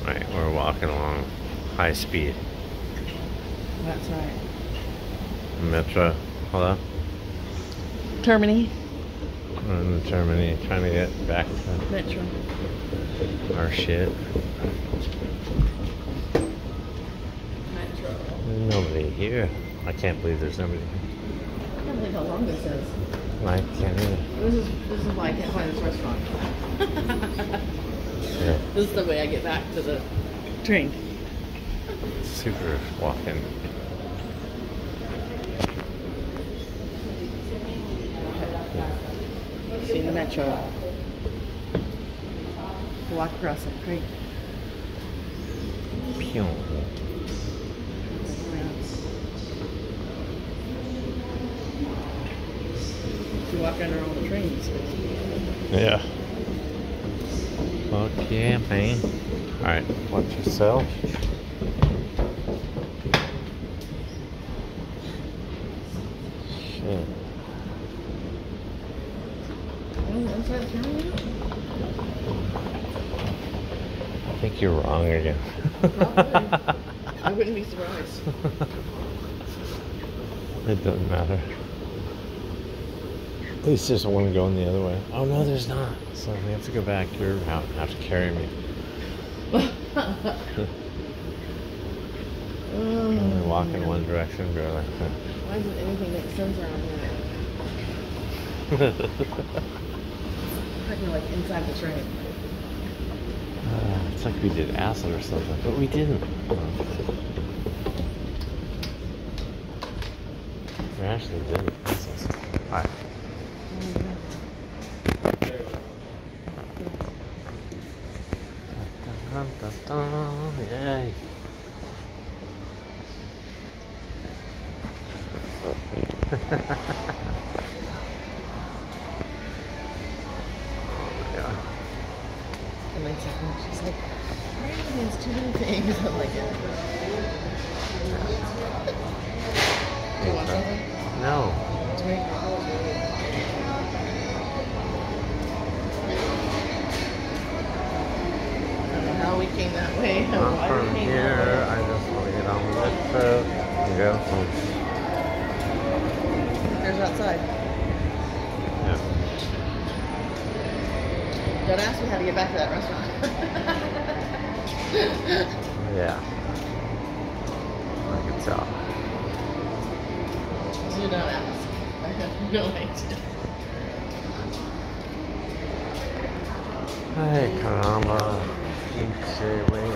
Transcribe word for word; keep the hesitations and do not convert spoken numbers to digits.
Right, we're walking along high speed. That's right. Metro. Hello? Termini. We're in Germany trying to get back to Metro. our shit. Metro. There's nobody here. I can't believe there's nobody here. I can't believe how long this is. I can't either. This is this is why I can't find this restaurant. Yeah. This is the way I get back to the train. Super walking. See the metro. Walk across the creek. Pew. You walk under all the trains. Yeah. Fuck yeah, man. Alright, watch yourself. Shit. Inside the terminal? I think you're wrong again. Probably. I wouldn't be surprised. It doesn't matter. At least there's one going the other way. Oh no, there's not. So we have to go back. You're out. Have to carry me. Only walk in one direction, go like that. Why doesn't anything make sense around here? Like we're like inside the train. Uh, it's like we did acid or something, but we didn't. We actually didn't. Alright. Yay. Yeah. And like she's like, there's too many things. I'm like, yeah. Do you want something? No. It's me. I don't know how we came that way. Not Why from we came here. that way. I just want to get on the metro and go home. There's outside. Yeah. Don't ask me how to get back to that restaurant. Yeah. I can tell. Do not ask. I have no idea. Hey, caramba. Pinche, güey.